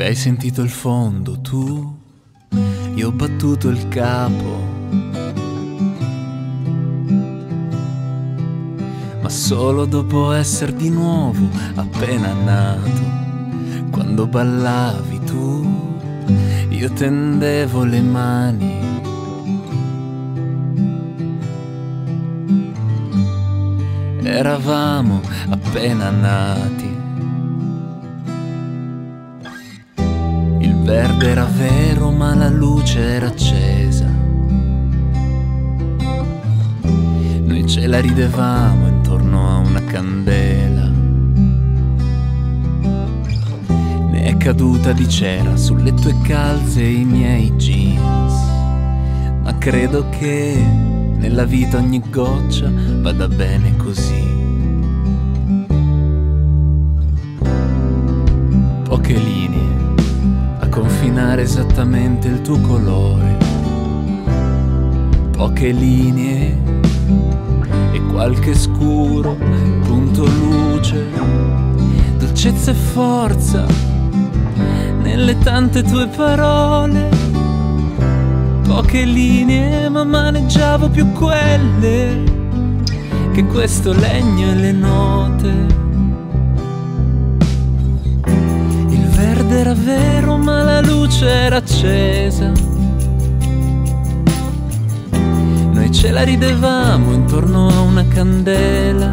hai sentito il fondo tu, io ho battuto il capo, ma solo dopo essere di nuovo appena nato. Quando ballavi tu, io tendevo le mani. Eravamo appena nati. Il verde era vero, ma la luce era accesa. Noi ce la ridevamo intorno a una candela. Ne è caduta di cera sulle tue calze e i miei jeans. Ma credo che nella vita ogni goccia vada bene così. Poche linee a confinare esattamente il tuo colore. Poche linee e qualche scuro punto luce. Dolcezza e forza nelle tante tue parole. Poche linee, ma maneggiavo più quelle che questo legno e le note. Il verde era vero, ma la luce era accesa. Noi ce la ridevamo intorno a una candela.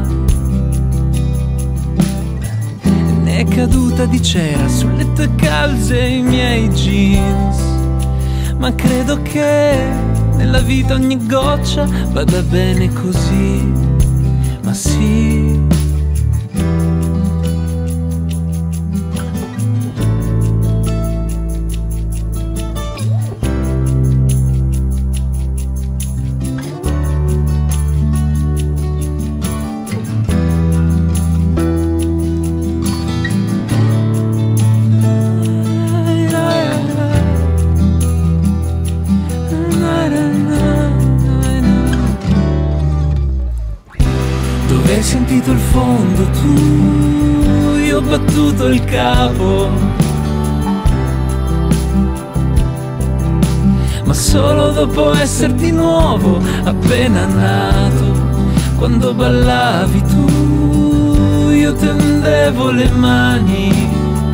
Ne è caduta di cera sulle tue calze e i miei jeans. Ma credo che nella vita ogni goccia vada bene così. Ma sì. Dove hai sentito il fondo tu, io ho battuto il capo, ma solo dopo essere di nuovo appena nato. Quando ballavi tu, io tendevo le mani.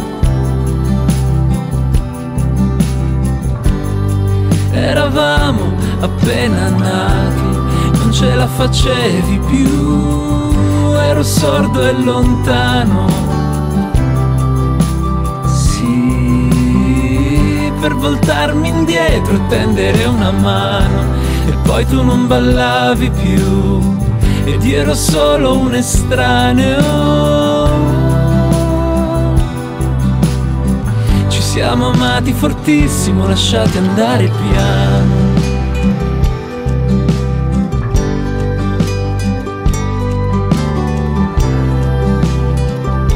Eravamo appena nati, non ce la facevi più. Ero sordo e lontano. Sì, per voltarmi indietro e tendere una mano. E poi tu non ballavi più ed io ero solo un estraneo. Ci siamo amati fortissimo, lasciati andare piano.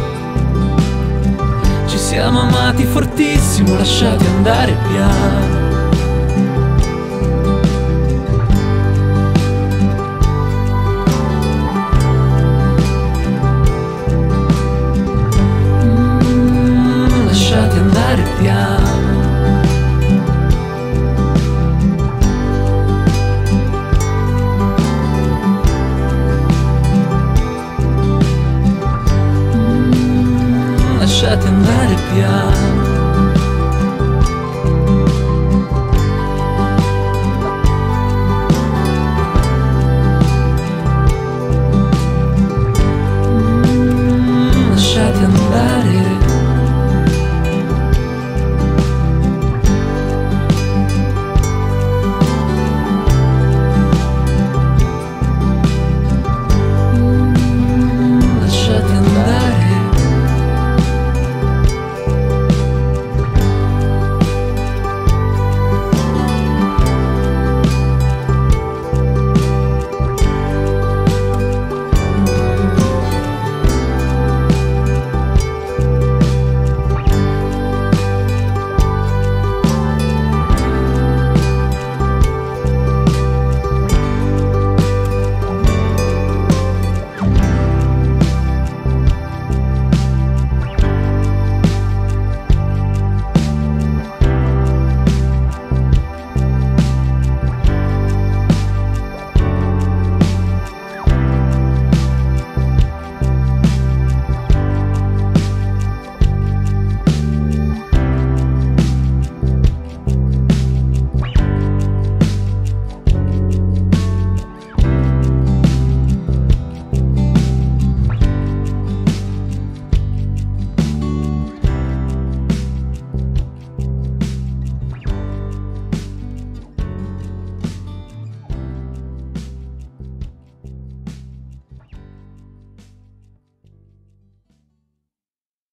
Ci siamo amati fortissimo, lasciati andare piano.